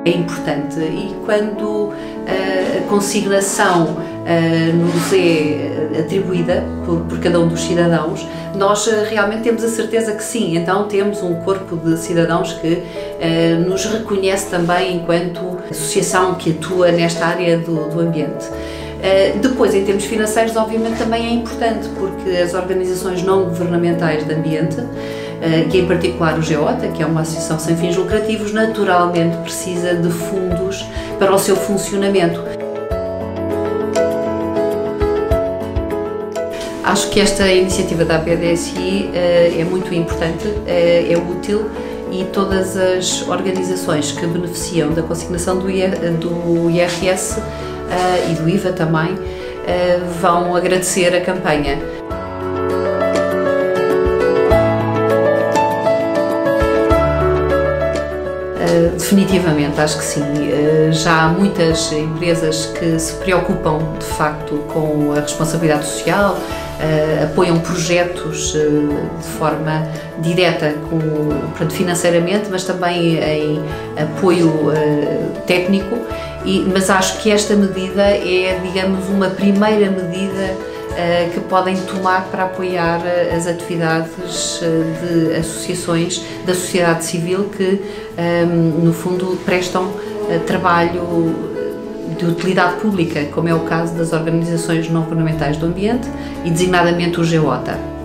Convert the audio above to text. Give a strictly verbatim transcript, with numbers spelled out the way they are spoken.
É importante e quando a consignação nos é atribuída por, por cada um dos cidadãos, nós realmente temos a certeza que sim, então temos um corpo de cidadãos que nos reconhece também enquanto associação que atua nesta área do, do ambiente. Depois, em termos financeiros, obviamente também é importante, porque as organizações não governamentais de ambiente, e em particular o GEOTA, que é uma associação sem fins lucrativos, naturalmente precisa de fundos para o seu funcionamento. Acho que esta iniciativa da A P D S I é muito importante, é útil, e todas as organizações que beneficiam da consignação do I R S e do I V A também vão agradecer a campanha. Definitivamente, acho que sim. Já há muitas empresas que se preocupam de facto com a responsabilidade social, apoiam projetos de forma direta, com, portanto, financeiramente, mas também em apoio técnico, e, mas acho que esta medida é, digamos, uma primeira medida que podem tomar para apoiar as atividades de associações da sociedade civil que, no fundo, prestam trabalho de utilidade pública, como é o caso das organizações não governamentais do ambiente e designadamente o GEOTA.